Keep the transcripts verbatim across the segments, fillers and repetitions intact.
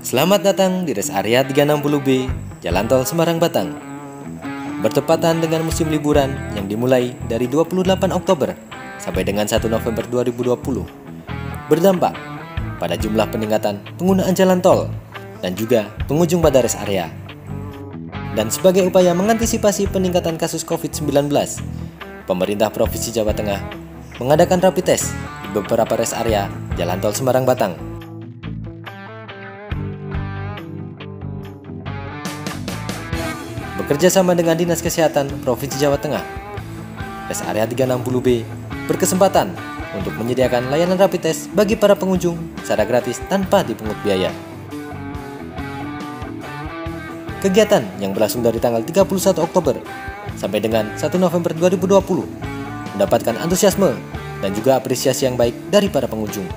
Selamat datang di Rest Area tiga enam nol B, Jalan Tol Semarang Batang. Bertepatan dengan musim liburan yang dimulai dari dua puluh delapan Oktober sampai dengan satu November dua ribu dua puluh, berdampak pada jumlah peningkatan penggunaan jalan tol dan juga pengunjung pada rest area. Dan sebagai upaya mengantisipasi peningkatan kasus covid sembilan belas, pemerintah Provinsi Jawa Tengah mengadakan rapid test di beberapa rest area Jalan Tol Semarang Batang. Bekerja sama dengan Dinas Kesehatan Provinsi Jawa Tengah, Rest Area tiga enam nol B berkesempatan untuk menyediakan layanan rapid test bagi para pengunjung secara gratis tanpa dipungut biaya. Kegiatan yang berlangsung dari tanggal tiga puluh satu Oktober sampai dengan satu November dua ribu dua puluh mendapatkan antusiasme dan juga apresiasi yang baik dari para pengunjung.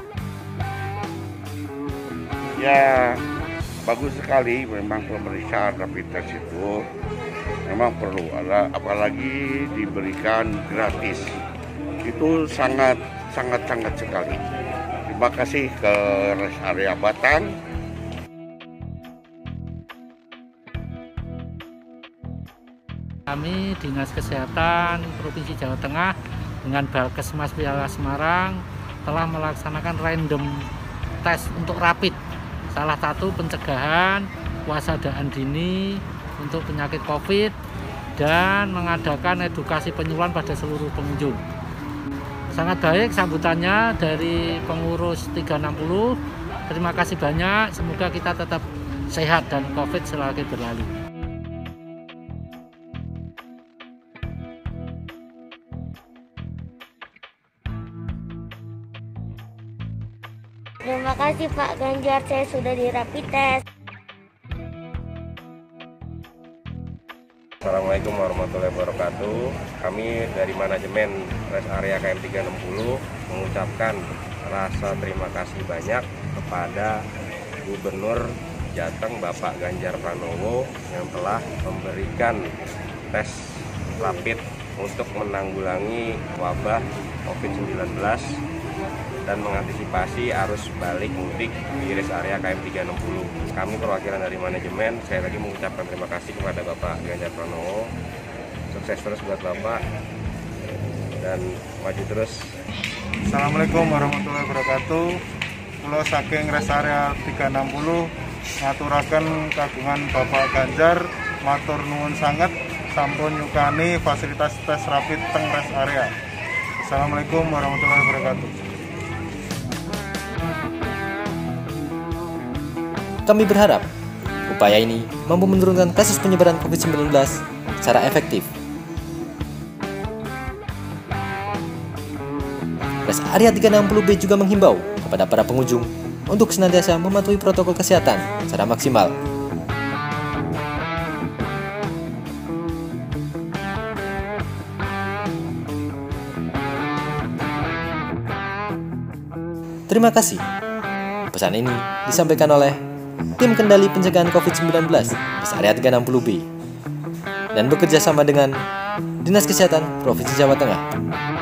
Ya, bagus sekali memang pemeriksaan rapid test itu memang perlu ada, apalagi diberikan gratis. Itu sangat sangat sangat sekali. Terima kasih ke Rest Area Batang. Kami Dinas Kesehatan Provinsi Jawa Tengah dengan Balkesmas Wilayah Semarang telah melaksanakan random test untuk rapid. Salah satu pencegahan waspadaan dini untuk penyakit COVID dan mengadakan edukasi penyuluhan pada seluruh pengunjung. Sangat baik sambutannya dari pengurus tiga enam nol. Terima kasih banyak, semoga kita tetap sehat dan COVID selagi berlalu. Terima kasih Pak Ganjar, saya sudah di rapid test. Assalamualaikum warahmatullahi wabarakatuh. Kami dari manajemen Rest Area K M tiga enam nol mengucapkan rasa terima kasih banyak kepada Gubernur Jateng Bapak Ganjar Pranowo yang telah memberikan tes rapid untuk menanggulangi wabah covid sembilan belas dan mengantisipasi arus balik mudik di rest area K M tiga enam nol. Kami perwakilan dari manajemen, saya lagi mengucapkan terima kasih kepada Bapak Ganjar Pranowo. Sukses terus buat Bapak dan maju terus. Assalamualaikum warahmatullahi wabarakatuh. Kulo saking rest area tiga enam nol ngaturaken kagungan Bapak Ganjar, matur nuwun sanget sampun nyukani fasilitas tes rapid teng rest area. Assalamualaikum warahmatullahi wabarakatuh. Kami berharap upaya ini mampu menurunkan kasus penyebaran covid sembilan belas secara efektif. Rest Area tiga enam nol B juga menghimbau kepada para pengunjung untuk senantiasa mematuhi protokol kesehatan secara maksimal. Terima kasih. Pesan ini disampaikan oleh Tim Kendali Pencegahan covid sembilan belas Rest Area tiga enam nol B dan bekerja sama dengan Dinas Kesehatan Provinsi Jawa Tengah.